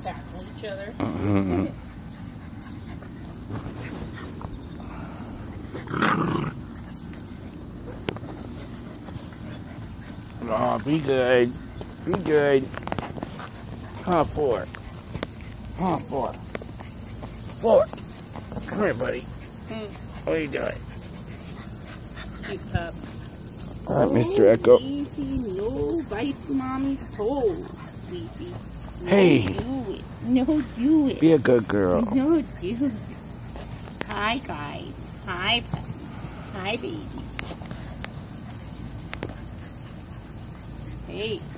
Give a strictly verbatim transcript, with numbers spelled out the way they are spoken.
tackle each other. Mm-hmm. Oh, be good. Be good. Huh, four. Huh, four. Four. Come here, buddy. Mm. What are you doing? Cute pup. All right, Mister Echo. Easy, no bite mommy's toes. Easy. No, Hey. do it. No, do it. Be a good girl. No, do it. Hi, guys. Hi, pup. Hi, baby. Hey.